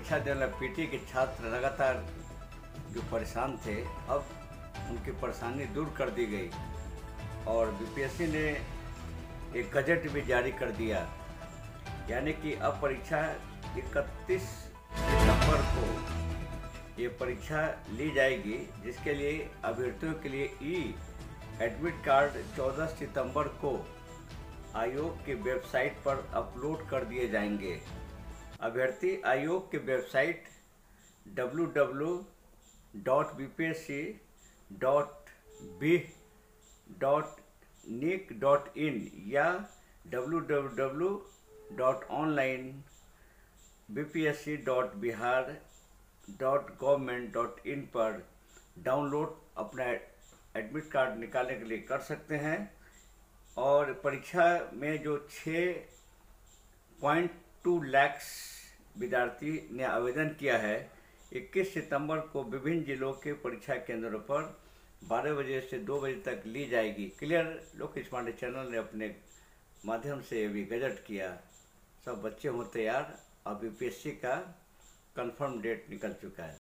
परीक्षा देने वाले पीटी के छात्र लगातार जो परेशान थे, अब उनकी परेशानी दूर कर दी गई और बीपीएससी ने एक गजट भी जारी कर दिया। यानी कि अब परीक्षा 31 सितंबर को ये परीक्षा ली जाएगी, जिसके लिए अभ्यर्थियों के लिए एडमिट कार्ड 14 सितंबर को आयोग की वेबसाइट पर अपलोड कर दिए जाएंगे। अभ्यर्थी आयोग की वेबसाइट www.bpsc.bih.nic.in या www.onlinebpsc.bihar.gov.in पर डाउनलोड अपना एडमिट कार्ड निकालने के लिए कर सकते हैं। और परीक्षा में जो 6.2 लाख विद्यार्थी ने आवेदन किया है, 21 सितंबर को विभिन्न जिलों के परीक्षा केंद्रों पर 12 बजे से 2 बजे तक ली जाएगी। क्लियर लोकेश पांडे चैनल ने अपने माध्यम से भी गजट किया। सब बच्चे हों तैयार। अब यूपीएससी का कंफर्म डेट निकल चुका है।